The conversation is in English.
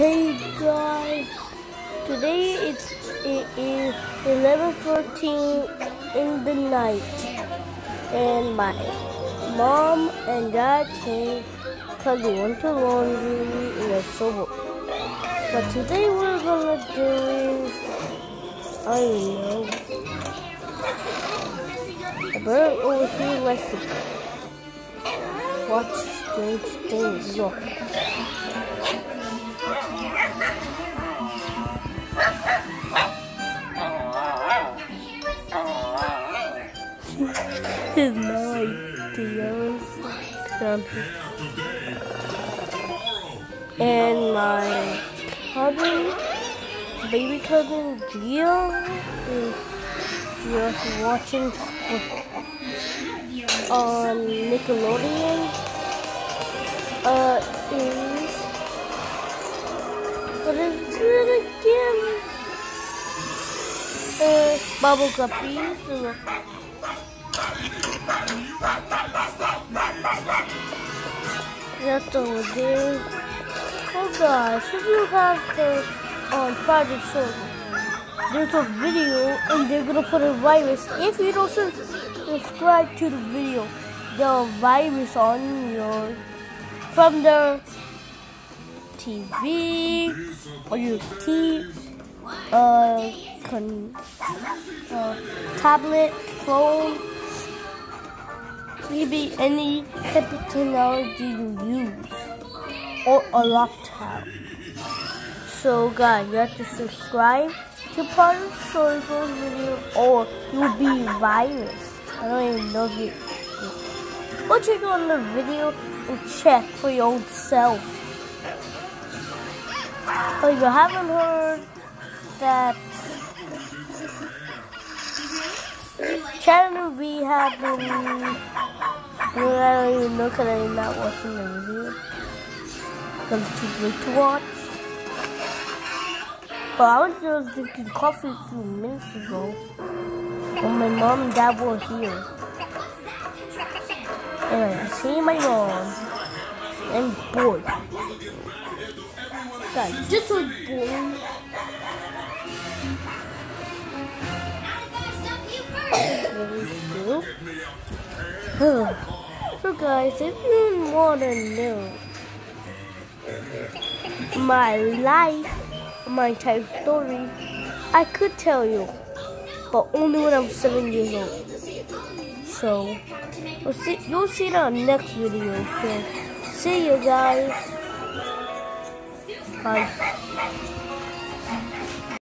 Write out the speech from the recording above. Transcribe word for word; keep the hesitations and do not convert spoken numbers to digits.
Hey guys, today it's it is eleven fourteen in the night, and my mom and dad came because they went to laundry in a sober. But today we're gonna do, I don't know, a bird over here likes to watch strange things. Look. His night, the yellow something. And my cousin, baby cousin Gia, is just watching on Nickelodeon. Uh, is what is it again? Uh, Bubble Guppies. That's over there. Oh guys, if you have the um, Project Show, there's a video and they're gonna put a virus. If you don't subscribe to the video, the virus on your from the T V or your T uh, con, uh tablet, phone. Maybe any type of technology you use, or a laptop. So guys, you have to subscribe to part of Storyful's video, or you'll be virus. I don't even know if you. Go check on the video and check for your own self. But if you haven't heard that Channel V have been. I don't even know because I'm not watching the video because it's too late to watch. But I was just drinking coffee a few minutes ago when my mom and dad were here. Anyway, I see my mom and bored. Guys, this was boring. So guys, if you want to know my life, my entire story, I could tell you, but only when I'm seven years old. So, we'll see, you'll see it on the next video. So, see you guys. Bye.